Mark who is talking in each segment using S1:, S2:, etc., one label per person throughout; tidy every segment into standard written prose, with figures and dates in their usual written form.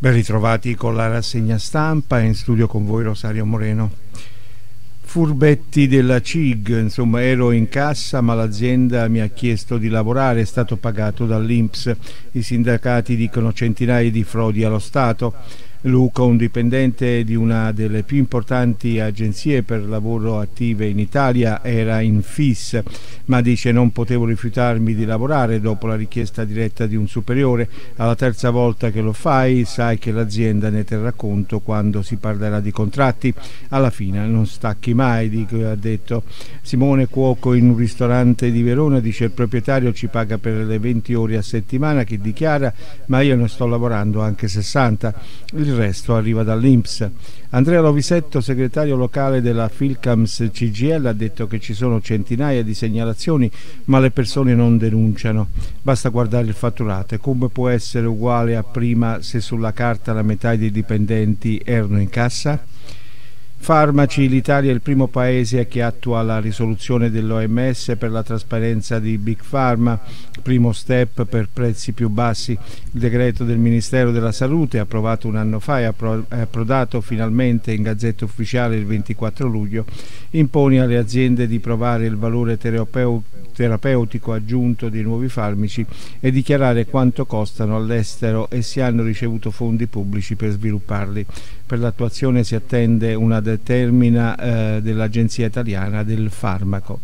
S1: Ben ritrovati con la rassegna stampa, in studio con voi Rosario Moreno. Furbetti della CIG, insomma ero in cassa ma l'azienda mi ha chiesto di lavorare, è stato pagato dall'INPS. I sindacati dicono centinaia di frodi allo Stato. Luca, un dipendente di una delle più importanti agenzie per lavoro attive in Italia, era in FIS, ma dice non potevo rifiutarmi di lavorare dopo la richiesta diretta di un superiore. Alla terza volta che lo fai sai che l'azienda ne terrà conto quando si parlerà di contratti. Alla fine non stacchi mai, ha detto. Simone, cuoco in un ristorante di Verona, dice il proprietario ci paga per le 20 ore a settimana, che dichiara ma io ne sto lavorando anche 60. Il resto arriva dall'INPS. Andrea Lovisetto, segretario locale della Filcams CGIL, ha detto che ci sono centinaia di segnalazioni ma le persone non denunciano. Basta guardare il fatturato. Come può essere uguale a prima se sulla carta la metà dei dipendenti erano in cassa? Farmaci, l'Italia è il primo paese che attua la risoluzione dell'OMS per la trasparenza di Big Pharma, primo step per prezzi più bassi. Il decreto del Ministero della Salute, approvato un anno fa e approdato finalmente in Gazzetta Ufficiale il 24 luglio, impone alle aziende di provare il valore terapeutico aggiunto dei nuovi farmaci e dichiarare quanto costano all'estero e se hanno ricevuto fondi pubblici per svilupparli. Per l'attuazione si attende una determina dell'Agenzia Italiana del Farmaco.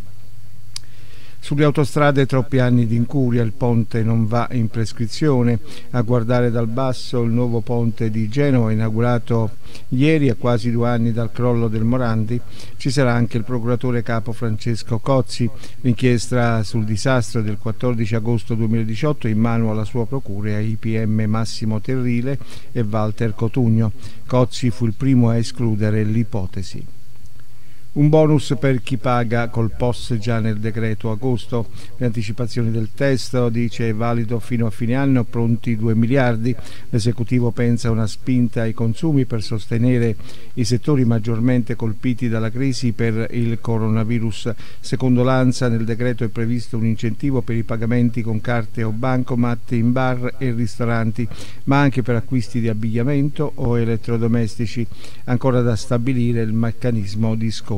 S1: Sulle autostrade troppi anni di incuria, il ponte non va in prescrizione. A guardare dal basso il nuovo ponte di Genova, inaugurato ieri a quasi 2 anni dal crollo del Morandi. Ci sarà anche il procuratore capo Francesco Cozzi. L'inchiesta sul disastro del 14 agosto 2018 in mano alla sua procura e ai PM Massimo Terrile e Walter Cotugno. Cozzi fu il primo a escludere l'ipotesi. Un bonus per chi paga col POS già nel decreto agosto. Le anticipazioni del testo, dice, è valido fino a fine anno, pronti 2 miliardi. L'esecutivo pensa a una spinta ai consumi per sostenere i settori maggiormente colpiti dalla crisi per il coronavirus. Secondo l'ANSA nel decreto è previsto un incentivo per i pagamenti con carte o bancomat in bar e ristoranti, ma anche per acquisti di abbigliamento o elettrodomestici. Ancora da stabilire il meccanismo di sconto.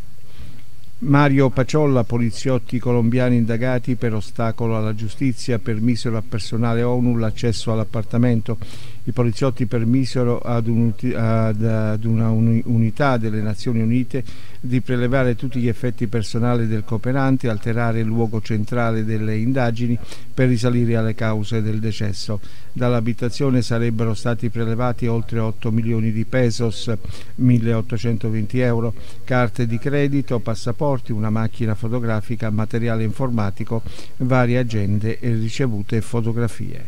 S1: Mario Paciolla, poliziotti colombiani indagati per ostacolo alla giustizia, permisero a personale ONU l'accesso all'appartamento. I poliziotti permisero ad una unità delle Nazioni Unite di prelevare tutti gli effetti personali del cooperante, alterare il luogo centrale delle indagini per risalire alle cause del decesso. Dall'abitazione sarebbero stati prelevati oltre 8 milioni di pesos, 1.820 euro, carte di credito, passaporti, una macchina fotografica, materiale informatico, varie agende e ricevute fotografie.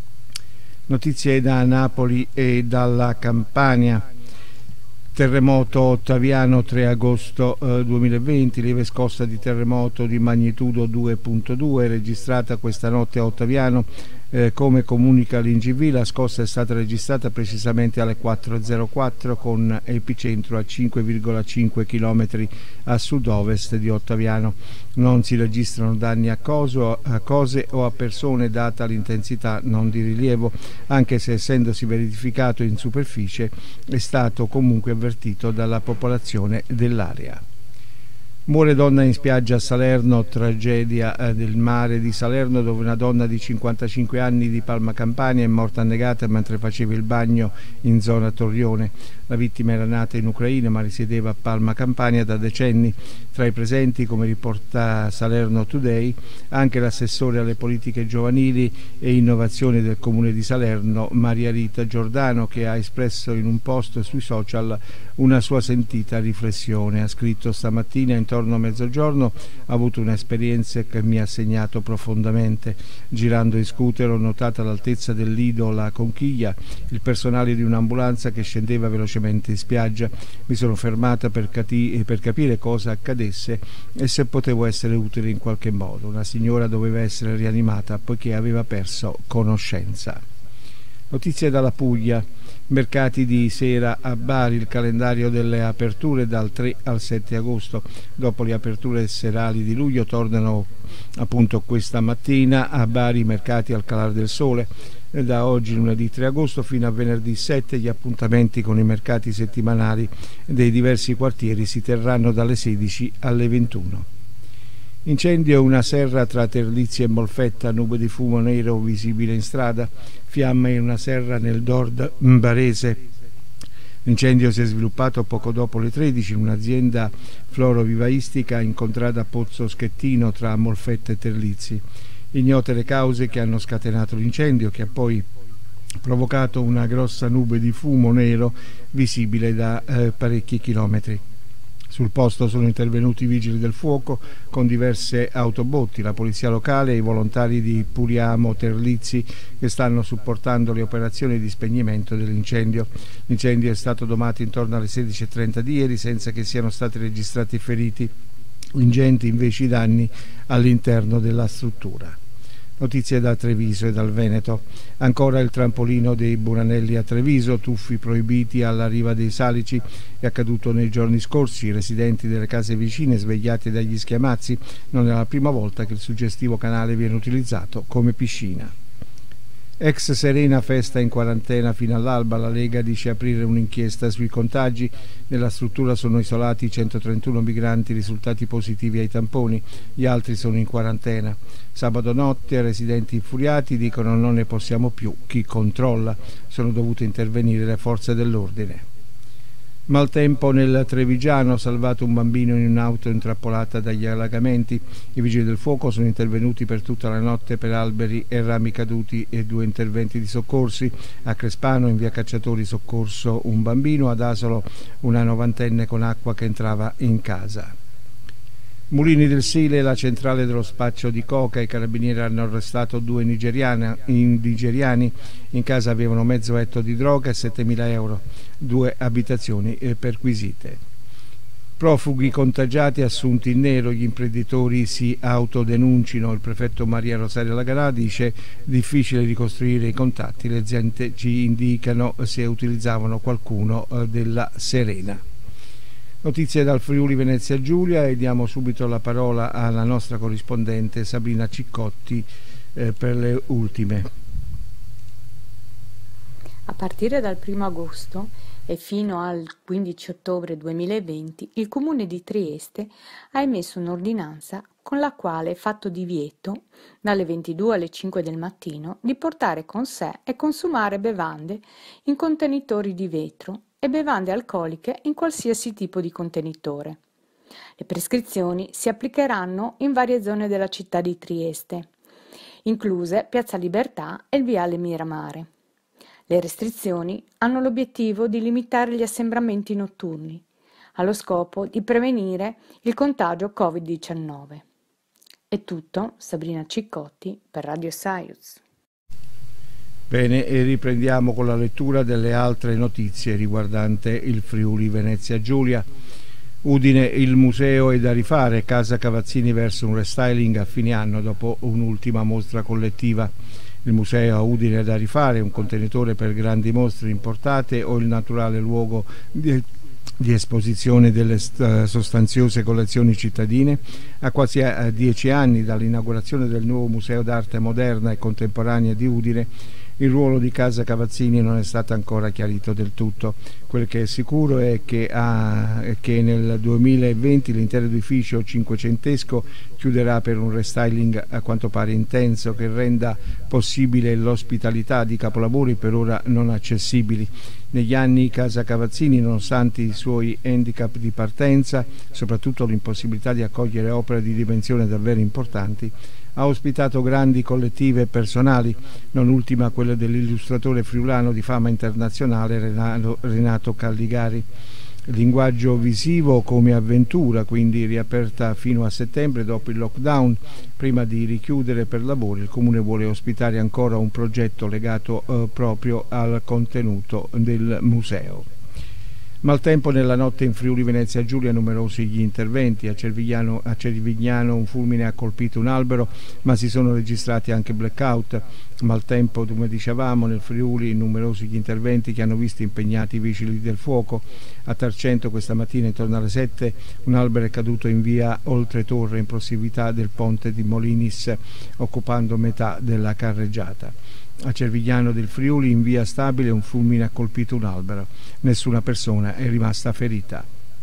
S1: Notizie da Napoli e dalla Campania. Terremoto Ottaviano 3 agosto 2020, lieve scossa di terremoto di magnitudo 2.2 registrata questa notte a Ottaviano. Come comunica l'INGV, la scossa è stata registrata precisamente alle 4.04 con epicentro a 5,5 km a sud-ovest di Ottaviano. Non si registrano danni a cose o a persone data l'intensità non di rilievo, anche se essendosi verificato in superficie è stato comunque avvertito dalla popolazione dell'area. Muore donna in spiaggia a Salerno, tragedia del mare di Salerno dove una donna di 55 anni di Palma Campania è morta annegata mentre faceva il bagno in zona Torrione. La vittima era nata in Ucraina ma risiedeva a Palma Campania da decenni. Tra i presenti, come riporta Salerno Today, anche l'assessore alle politiche giovanili e innovazione del comune di Salerno, Maria Rita Giordano, che ha espresso in un post sui social una sua sentita riflessione. Ha scritto: stamattina intorno a mezzogiorno ho avuto un'esperienza che mi ha segnato profondamente. Girando in scooter ho notato all'altezza del lido La Conchiglia il personale di un'ambulanza che scendeva velocemente in spiaggia. Mi sono fermata per capire cosa accadesse e se potevo essere utile in qualche modo. Una signora doveva essere rianimata poiché aveva perso conoscenza. Notizie dalla Puglia. Mercati di sera a Bari, il calendario delle aperture dal 3 al 7 agosto. Dopo le aperture serali di luglio tornano appunto questa mattina a Bari i mercati al calar del sole. Da oggi, lunedì 3 agosto, fino a venerdì 7, gli appuntamenti con i mercati settimanali dei diversi quartieri si terranno dalle 16 alle 21. Incendio una serra tra Terlizzi e Molfetta, nube di fumo nero visibile in strada, fiamme in una serra nel Nord barese. L'incendio si è sviluppato poco dopo le 13 in un'azienda florovivaistica incontrata a Pozzo Schettino tra Molfetta e Terlizzi. Ignote le cause che hanno scatenato l'incendio, che ha poi provocato una grossa nube di fumo nero visibile da parecchi chilometri. Sul posto sono intervenuti i vigili del fuoco con diverse autobotti, la polizia locale e i volontari di Puriamo Terlizzi che stanno supportando le operazioni di spegnimento dell'incendio. L'incendio è stato domato intorno alle 16:30 di ieri senza che siano stati registrati feriti. Ingenti invece i danni all'interno della struttura. Notizie da Treviso e dal Veneto. Ancora il trampolino dei Buranelli a Treviso, tuffi proibiti alla riva dei Salici. È accaduto nei giorni scorsi. I residenti delle case vicine, svegliati dagli schiamazzi, non è la prima volta che il suggestivo canale viene utilizzato come piscina. Ex Serena festa in quarantena fino all'alba. La Lega dice aprire un'inchiesta sui contagi. Nella struttura sono isolati 131 migranti risultati positivi ai tamponi, gli altri sono in quarantena. Sabato notte residenti infuriati dicono non ne possiamo più, chi controlla? Sono dovute intervenire le forze dell'ordine. Maltempo nel Trevigiano, salvato un bambino in un'auto intrappolata dagli allagamenti. I vigili del fuoco sono intervenuti per tutta la notte per alberi e rami caduti e 2 interventi di soccorsi. A Crespano, in via Cacciatori, soccorso un bambino, ad Asolo una novantenne con acqua che entrava in casa. Mulini del Sile, la centrale dello spaccio di coca. I carabinieri hanno arrestato 2 nigeriani. In casa avevano mezzo etto di droga e 7.000 euro, 2 abitazioni perquisite. Profughi contagiati assunti in nero, gli imprenditori si autodenuncino. Il prefetto Maria Rosaria Laganà dice difficile ricostruire i contatti, le aziende ci indicano se utilizzavano qualcuno della Serena. Notizie dal Friuli Venezia Giulia e diamo subito la parola alla nostra corrispondente Sabrina Ciccotti per le ultime.
S2: A partire dal 1 agosto e fino al 15 ottobre 2020 il Comune di Trieste ha emesso un'ordinanza con la quale è fatto divieto, dalle 22 alle 5 del mattino, di portare con sé e consumare bevande in contenitori di vetro e bevande alcoliche in qualsiasi tipo di contenitore. Le prescrizioni si applicheranno in varie zone della città di Trieste, incluse Piazza Libertà e il Viale Miramare. Le restrizioni hanno l'obiettivo di limitare gli assembramenti notturni, allo scopo di prevenire il contagio Covid-19. È tutto, Sabrina Ciccotti per Radio Science.
S1: Bene, e riprendiamo con la lettura delle altre notizie riguardante il Friuli Venezia Giulia. Udine, il museo è da rifare, Casa Cavazzini verso un restyling a fine anno dopo un'ultima mostra collettiva. Il museo a Udine è da rifare, un contenitore per grandi mostre importate o il naturale luogo di esposizione delle sostanziose collezioni cittadine. A quasi 10 anni dall'inaugurazione del nuovo Museo d'Arte Moderna e Contemporanea di Udine, il ruolo di Casa Cavazzini non è stato ancora chiarito del tutto. Quel che è sicuro è che nel 2020 l'intero edificio cinquecentesco chiuderà per un restyling a quanto pare intenso che renda possibile l'ospitalità di capolavori per ora non accessibili. Negli anni Casa Cavazzini, nonostante i suoi handicap di partenza, soprattutto l'impossibilità di accogliere opere di dimensioni davvero importanti, ha ospitato grandi collettive personali, non ultima quella dell'illustratore friulano di fama internazionale Renato Calligari. Linguaggio visivo come avventura, quindi riaperta fino a settembre dopo il lockdown. Prima di richiudere per lavori, il Comune vuole ospitare ancora un progetto legato proprio al contenuto del museo. Maltempo nella notte in Friuli Venezia Giulia, numerosi gli interventi. A Cervignano un fulmine ha colpito un albero, ma si sono registrati anche blackout. Maltempo, come dicevamo, nel Friuli, numerosi gli interventi che hanno visto impegnati i vigili del fuoco. A Tarcento questa mattina intorno alle 7 un albero è caduto in via Oltretorre in prossimità del ponte di Molinis, occupando metà della carreggiata. A Cervignano del Friuli, in via Stabile, un fulmine ha colpito un albero. Nessuna persona è rimasta ferita.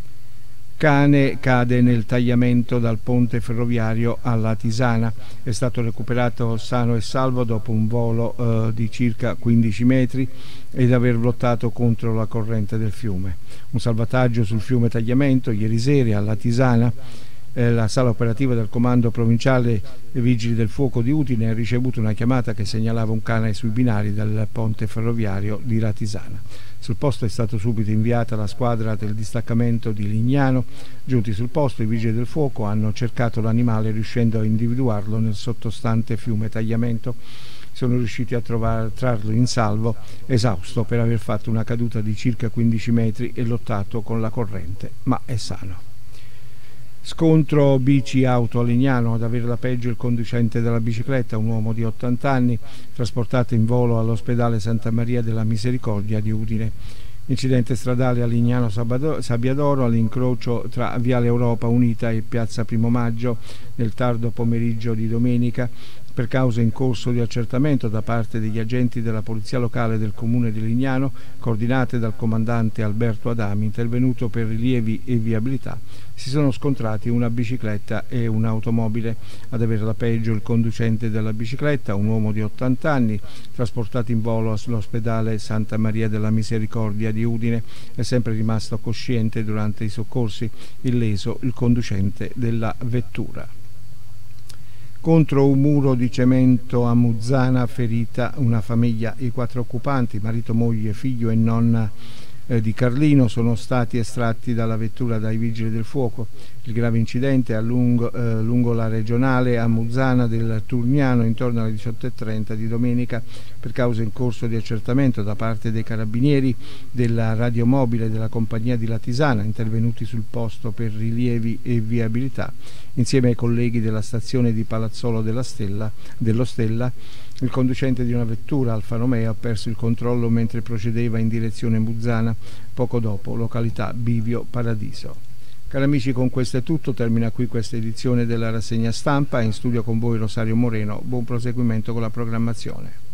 S1: Cane cade nel tagliamento dal ponte ferroviario alla Tisana. È stato recuperato sano e salvo dopo un volo di circa 15 metri ed aver lottato contro la corrente del fiume. Un salvataggio sul fiume Tagliamento ieri sera alla Tisana. La sala operativa del comando provinciale dei Vigili del Fuoco di Udine ha ricevuto una chiamata che segnalava un cane sui binari del ponte ferroviario di Latisana. Sul posto è stata subito inviata la squadra del distaccamento di Lignano. Giunti sul posto, i Vigili del Fuoco hanno cercato l'animale riuscendo a individuarlo nel sottostante fiume Tagliamento. Sono riusciti a trarlo in salvo, esausto per aver fatto una caduta di circa 15 metri e lottato con la corrente, ma è sano. Scontro bici-auto a Lignano, ad avere la peggio il conducente della bicicletta, un uomo di 80 anni, trasportato in volo all'ospedale Santa Maria della Misericordia di Udine. Incidente stradale a Lignano Sabbiadoro, all'incrocio tra Viale Europa Unita e Piazza Primo Maggio nel tardo pomeriggio di domenica. Per cause in corso di accertamento da parte degli agenti della Polizia Locale del Comune di Lignano, coordinate dal comandante Alberto Adami, intervenuto per rilievi e viabilità, si sono scontrati una bicicletta e un'automobile. Ad avere la peggio il conducente della bicicletta, un uomo di 80 anni, trasportato in volo all'ospedale Santa Maria della Misericordia di Udine, è sempre rimasto cosciente durante i soccorsi, illeso il conducente della vettura. Contro un muro di cemento a Muzzana, ferita una famiglia. I 4 occupanti, marito, moglie, figlio e nonna di Carlino, sono stati estratti dalla vettura dai Vigili del Fuoco. Il grave incidente è lungo la regionale a Muzzana del Turniano intorno alle 18:30 di domenica. Per cause in corso di accertamento da parte dei carabinieri, della radiomobile della compagnia di Latisana, intervenuti sul posto per rilievi e viabilità, insieme ai colleghi della stazione di Palazzolo dello Stella, il conducente di una vettura Alfa Romeo ha perso il controllo mentre procedeva in direzione Muzzana, poco dopo località Bivio Paradiso. Cari amici, con questo è tutto, termina qui questa edizione della rassegna stampa. In studio con voi Rosario Moreno, buon proseguimento con la programmazione.